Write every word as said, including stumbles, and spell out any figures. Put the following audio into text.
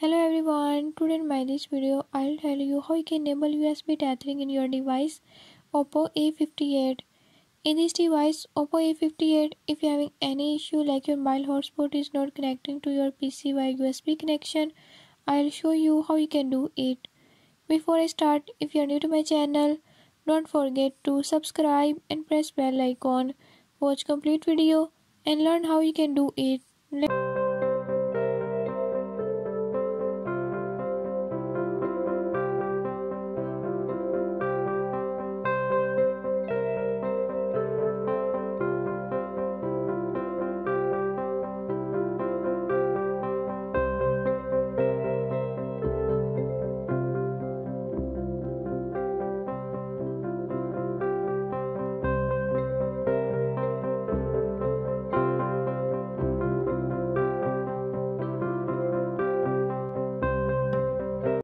Hello everyone, today in my this video I'll tell you how you can enable U S B tethering in your device Oppo A fifty-eight. In this device Oppo A fifty-eight, if you're having any issue like your mobile hotspot is not connecting to your P C via U S B connection, I'll show you how you can do it. Before I start, if you're new to my channel, don't forget to subscribe and press bell icon. Watch complete video and learn how you can do it. Let's